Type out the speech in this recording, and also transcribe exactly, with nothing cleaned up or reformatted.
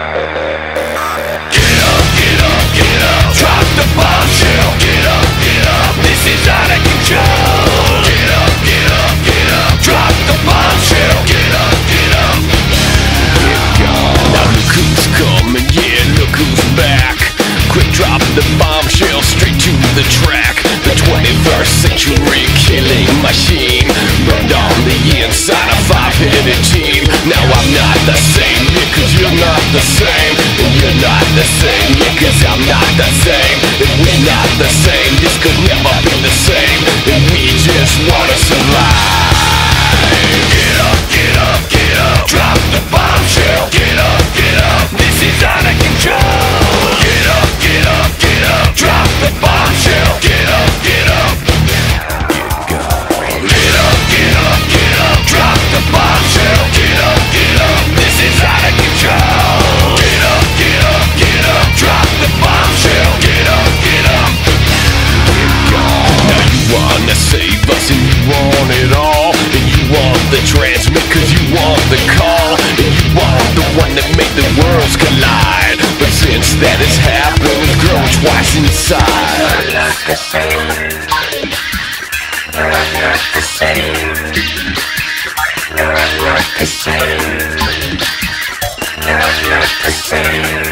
The bombshell straight to the track. The twenty-first century killing machine burned on the inside a five-headed team. Now I'm not the same, yeah, cause you're not the same. And you're not the same, yeah, cause I'm not the same. And we're not the same, this could never be the same. And we just wanna survive. Get up, get up, get up. Drop the bombshell. Get up, get up. This is out of control. Get up, get up, get up. Drop the bombshell. Get up, get up. Get up, get up, get up. Drop the bombshell. Get up, get up. This is out of control. Get up, get up, get up. Drop the bombshell. Get up, get up. Now you wanna save us and you want it all. And you want the transmit cause you want the call. And you want the one that make the worlds collide. But since that has happened, we've grown twice inside. You're not the same. You're not the same. You're not the same. You're not the same.